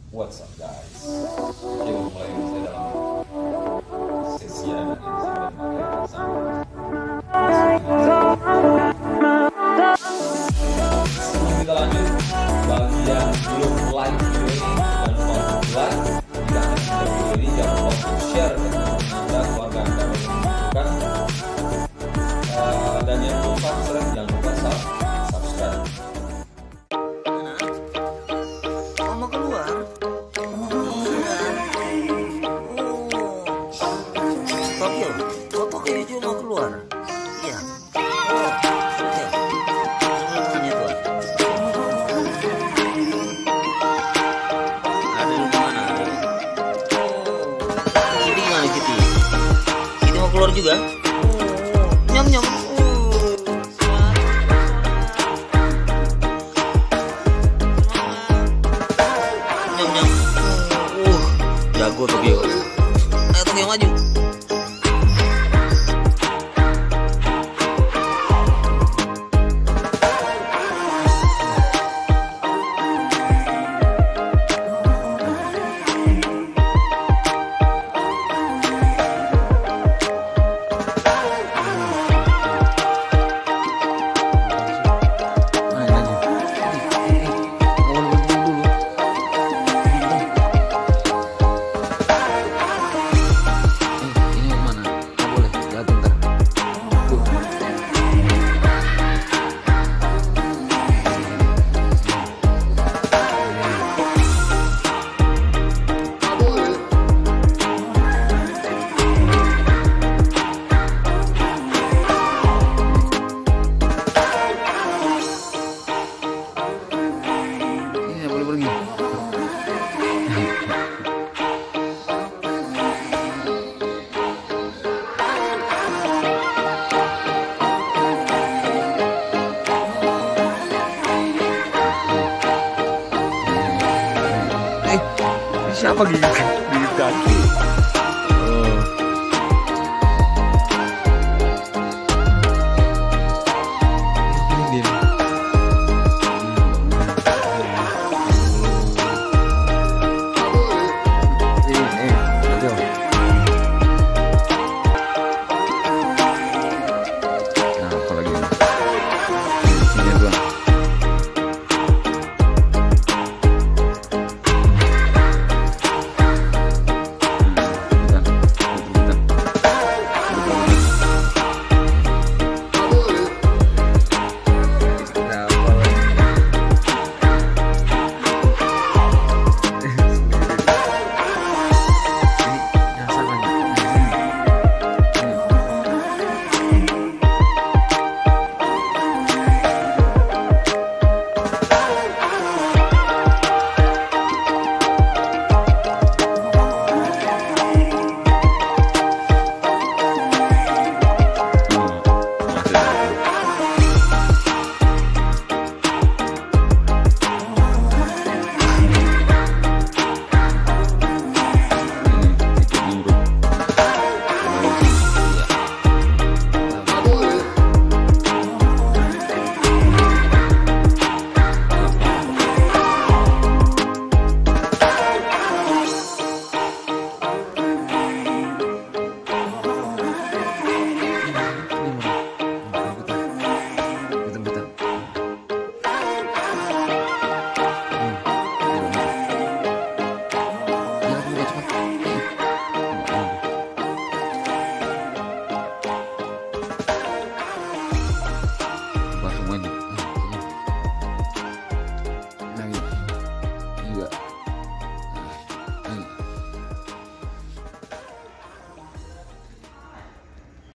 What's up guys? Oke, mulai saya dalam sesi yang sambil memakai sambil sebelum kita lanjut, bagi yang belum like video ini dan lupa like, jika anda suka video ini jangan lupa untuk share ke teman anda, keluarga anda yang membutuhkan, dan yang belum subscribe jangan lupa subscribe. Mau keluar? Tokyo juga mau keluar. Iya. Oke. Ini tuh. Ada di mana? Kitty mana Kitty? Kitty mau keluar juga? Nyam nyam. Nyam nyam. Jago Tokyo. Ayo Tokyo maju. Siapa gigit kaki?